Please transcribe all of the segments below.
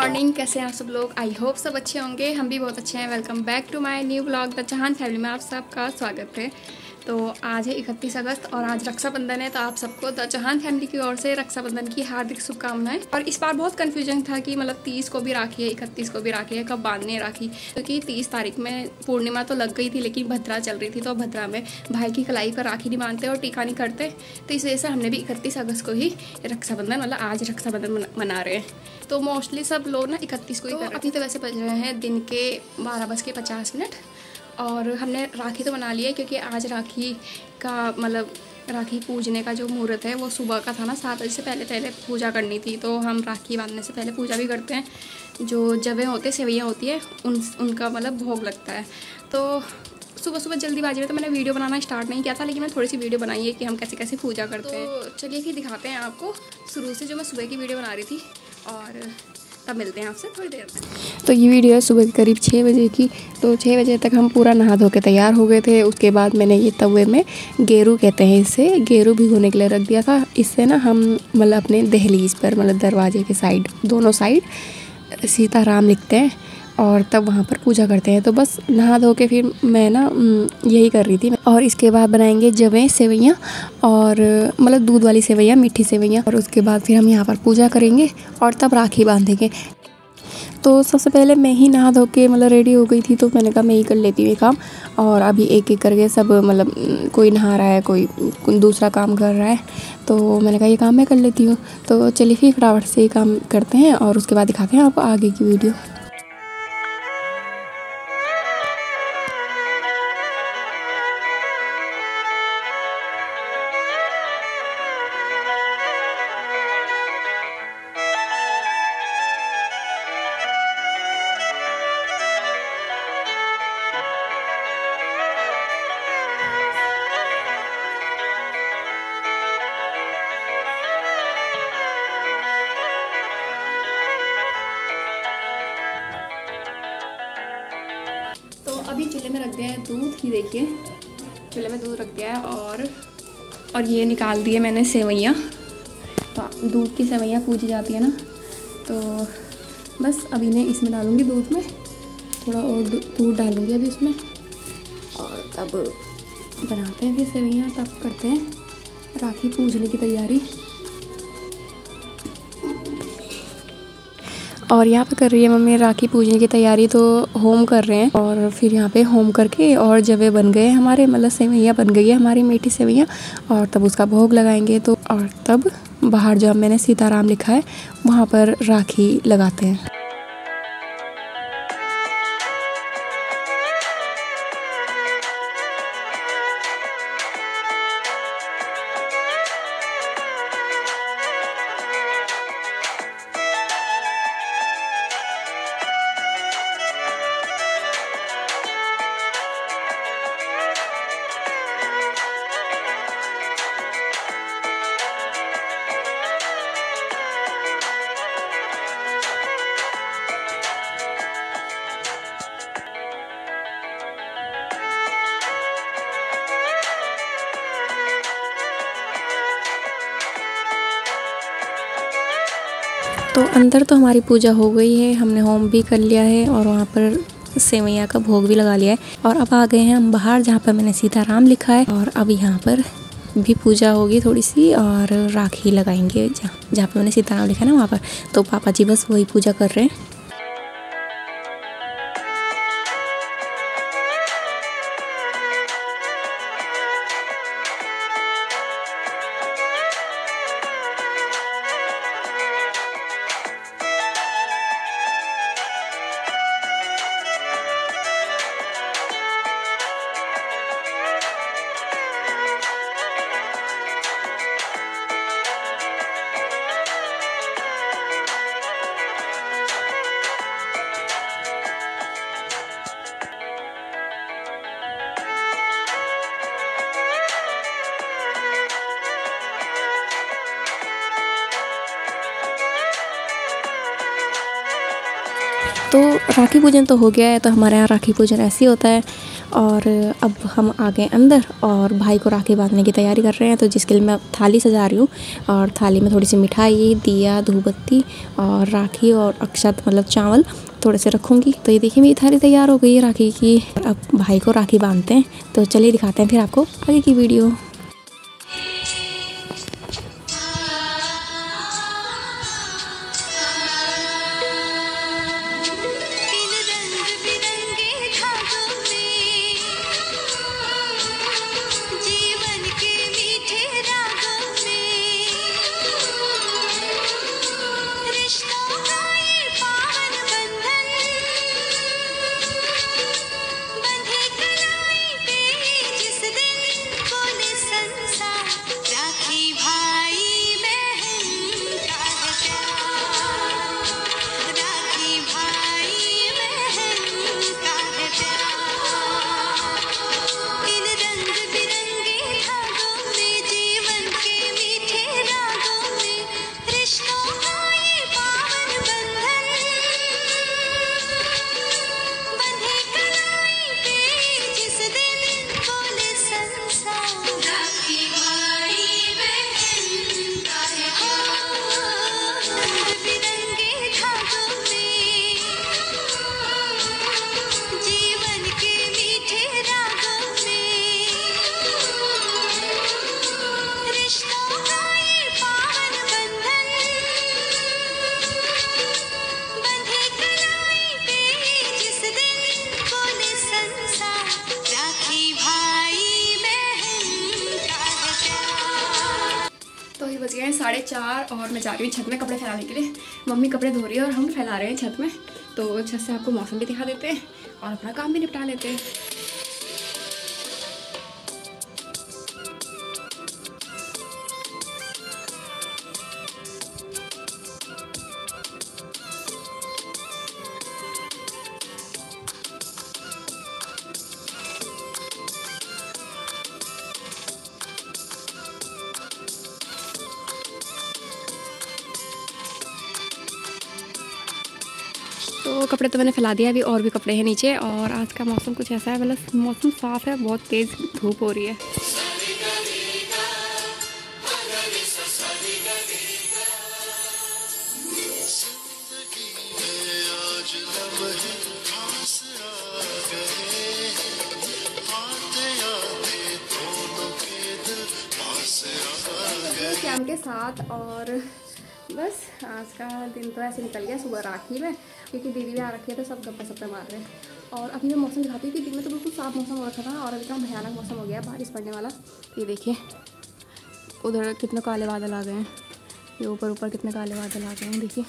Morning, कैसे हैं आप सब लोग। आई होप सब अच्छे होंगे, हम भी बहुत अच्छे हैं। Welcome back to my new blog the Chauhan family में आप सबका स्वागत है। तो आज है 31 अगस्त और आज रक्षाबंधन है, तो आप सबको द चौहान फैमिली की ओर से रक्षाबंधन की हार्दिक शुभकामनाएं। और इस बार बहुत कन्फ्यूजन था कि मतलब 30 को भी राखी है, 31 को भी राखी है, कब बांधने है राखी, क्योंकि 30 तारीख में पूर्णिमा तो लग गई थी लेकिन भद्रा चल रही थी, तो भद्रा में भाई की कलाई पर राखी नहीं बांधते और टीका नहीं करते, तो इस वजह से हमने भी 31 अगस्त को ही रक्षाबंधन मतलब आज रक्षाबंधन मना रहे हैं। तो मोस्टली सब लोग ना 31 को ही कर रहे हैं। अभी तो वैसे बज रहे हैं दिन के 12:50 और हमने राखी तो बना लिया है, क्योंकि आज राखी का मतलब राखी पूजने का जो मुहूर्त है वो सुबह का था ना, 7 बजे से पहले पूजा करनी थी। तो हम राखी बांधने से पहले पूजा भी करते हैं। जो जवें होते हैं, सेवैयाँ होती है, उनका मतलब भोग लगता है। तो सुबह जल्दीबाजी में तो मैंने वीडियो बनाना स्टार्ट नहीं किया था, लेकिन मैं थोड़ी सी वीडियो बनाई है कि हम कैसे कैसे पूजा करते हैं। तो चलिए फिर दिखाते हैं आपको शुरू से जो मैं सुबह की वीडियो बना रही थी, और तब मिलते हैं आपसे थोड़ी देर में। तो ये वीडियो है सुबह के करीब 6 बजे की। तो 6 बजे तक हम पूरा नहा धो के तैयार हो गए थे। उसके बाद मैंने ये तवे में गेरू कहते हैं इसे, गेरू भिगोने के लिए रख दिया था। इससे ना हम मतलब अपने दहलीज पर मतलब दरवाजे के साइड दोनों साइड सीताराम लिखते हैं और तब वहाँ पर पूजा करते हैं। तो बस नहा धो के फिर मैं ना यही कर रही थी। और इसके बाद बनाएंगे जवें सेवैयाँ और मतलब दूध वाली सेवैयाँ, मीठी सेवैयाँ, और उसके बाद फिर हम यहाँ पर पूजा करेंगे और तब राखी बांधेंगे। तो सबसे पहले मैं ही नहा धो के मतलब रेडी हो गई थी, तो मैंने कहा मैं ही कर लेती हूँ ये काम। और अभी एक एक करके सब मतलब कोई नहा रहा है, कोई दूसरा काम कर रहा है, तो मैंने कहा ये काम मैं कर लेती हूँ। तो चलिए फिर फटाफट से ये काम करते हैं और उसके बाद दिखाते हैं आपको आगे की वीडियो। तो अभी चूल्हे में रख दिया है दूध, ही देखिए चूल्हे में दूध रख दिया है, और ये निकाल दिए मैंने सेवैयाँ। तो दूध की सेवैयाँ पूजी जाती है ना, तो बस अभी मैं इसमें डालूँगी दूध में, थोड़ा और दूध डालूँगी अभी इसमें, और तब बनाते हैं फिर सेवैयाँ, तब करते हैं राखी पूजने की तैयारी। और यहाँ पे कर रही है मम्मी राखी पूजने की तैयारी, तो होम कर रहे हैं। और फिर यहाँ पे होम करके और जवे बन गए हमारे, मतलब सेवैयाँ बन गई है हमारी मीठी सेवैयाँ, और तब उसका भोग लगाएंगे। तो और तब बाहर जो मैंने सीताराम लिखा है वहाँ पर राखी लगाते हैं। तो अंदर तो हमारी पूजा हो गई है, हमने होम भी कर लिया है और वहाँ पर सेवैयाँ का भोग भी लगा लिया है। और अब आ गए हैं हम बाहर, जहाँ पर मैंने सीताराम लिखा है, और अब यहाँ पर भी पूजा होगी थोड़ी सी, और राखी लगाएंगे जहाँ पर मैंने सीताराम लिखा है ना वहाँ पर। तो पापा जी बस वही पूजा कर रहे हैं। तो राखी पूजन तो हो गया है। तो हमारे यहाँ राखी पूजन ऐसे ही होता है। और अब हम आ गए अंदर और भाई को राखी बांधने की तैयारी कर रहे हैं। तो जिसके लिए मैं थाली सजा रही हूँ और थाली में थोड़ी सी मिठाई, दिया, धूपबत्ती और राखी और अक्षत मतलब चावल थोड़े से रखूँगी। तो ये देखिए मेरी थाली तैयार हो गई है राखी की। अब भाई को राखी बांधते हैं, तो चलिए दिखाते हैं फिर आपको आगे की वीडियो। बज गए हैं 4:30 और मैं जा रही हूँ छत में कपड़े फैलाने के लिए। मम्मी कपड़े धो रही है और हम फैला रहे हैं छत में। तो छत से आपको मौसम भी दिखा देते हैं और अपना काम भी निपटा लेते हैं। तो कपड़े तो मैंने फैला दिया, अभी और भी कपड़े हैं नीचे। और आज का मौसम कुछ ऐसा है, मतलब मौसम साफ़ है, बहुत तेज़ धूप हो रही है। कैम के साथ और बस आज का दिन तो ऐसे निकल गया। सुबह राखी में क्योंकि दीदी भी आ रखी है तो सब गप्पे सप्पे मार रहे हैं। और अभी मैं मौसम दिखाती हूँ कि दिन में तो बिल्कुल साफ मौसम हो रखा था और अभी इतना भयानक मौसम हो गया, बारिश पड़ने वाला। ये देखिए उधर कितने काले बादल आ गए हैं, ये ऊपर ऊपर कितने काले बादल आ गए हैं, देखिए।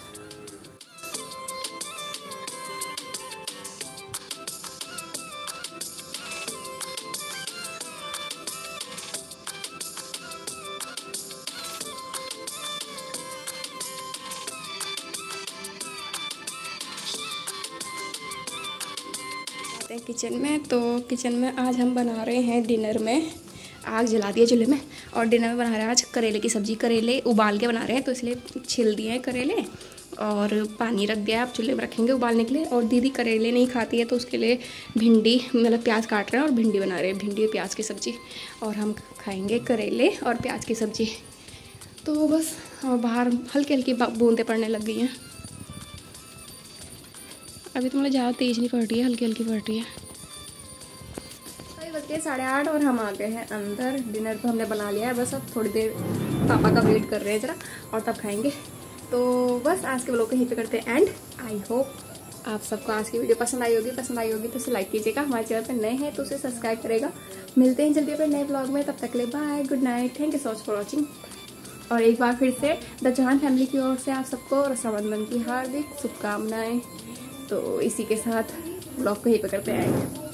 किचन में, तो किचन में आज हम बना रहे हैं डिनर में, आग जला दी है चूल्हे में और डिनर में बना रहे हैं आज करेले की सब्ज़ी। करेले उबाल के बना रहे हैं तो इसलिए छिल दिए हैं करेले और पानी रख दिया है, अब चूल्हे में रखेंगे उबालने के लिए। और दीदी करेले नहीं खाती है तो उसके लिए भिंडी मतलब प्याज काट रहे हैं और भिंडी बना रहे हैं, भिंडी और प्याज की सब्ज़ी। और हम खाएँगे करेले और प्याज की सब्ज़ी। तो बस बाहर हल्की हल्की बूंदें पड़ने लग गई हैं, अभी तो मतलब ज़्यादा तेज़ नहीं पड़ रही है, हल्की हल्की पड़ रही है। अभी बज गए 8:30 और हम आ गए हैं अंदर। डिनर तो हमने बना लिया है, बस अब थोड़ी देर पापा का वेट कर रहे हैं ज़रा और तब खाएंगे। तो बस आज के व्लॉग को यहीं पे करते हैं एंड। आई होप आप सबको आज की वीडियो पसंद आई होगी तो उसे लाइक कीजिएगा। हमारे चैनल पर नए हैं तो उसे सब्सक्राइब करेगा। मिलते हैं जल्दी अपने नए ब्लॉग में, तब तक के लिए bye, good night, thank you so much for watching. और एक बार फिर से द चौहान फैमिली की ओर से आप सबको रक्षाबंधन की हार्दिक शुभकामनाएं। तो इसी के साथ ब्लॉग को यहीं पे करते हैं।